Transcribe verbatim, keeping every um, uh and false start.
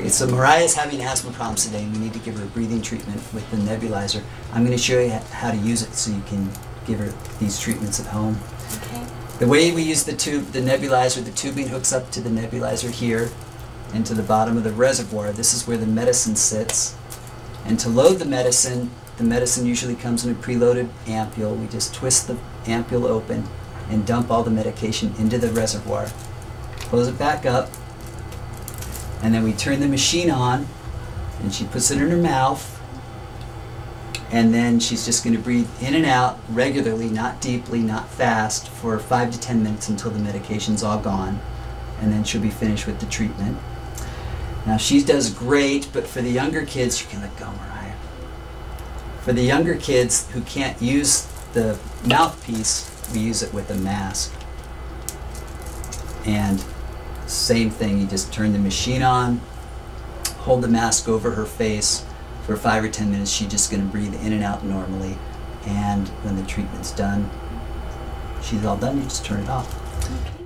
Okay, so Mariah's having asthma problems today, and we need to give her a breathing treatment with the nebulizer. I'm going to show you how to use it so you can give her these treatments at home. Okay. The way we use the tube, the nebulizer, the tubing hooks up to the nebulizer here and to the bottom of the reservoir. This is where the medicine sits. And to load the medicine, the medicine usually comes in a preloaded ampule. We just twist the ampule open and dump all the medication into the reservoir. Close it back up, and then we turn the machine on, and she puts it in her mouth, and then she's just going to breathe in and out regularly, not deeply, not fast, for five to ten minutes until the medication's all gone, and then she'll be finished with the treatment. Now she does great, but for the younger kids, you can let go, Mariah. For the younger kids who can't use the mouthpiece, we use it with a mask. And same thing, you just turn the machine on, hold the mask over her face for five or ten minutes. She's just going to breathe in and out normally. And when the treatment's done, she's all done, you just turn it off. Okay.